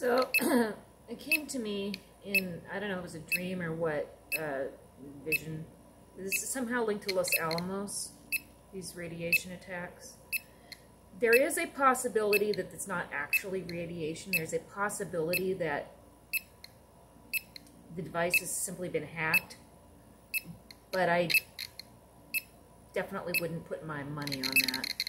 So it came to me in, I don't know if it was a dream or what, vision. This is somehow linked to Los Alamos, these radiation attacks. There is a possibility that it's not actually radiation. There's a possibility that the device has simply been hacked. But I definitely wouldn't put my money on that.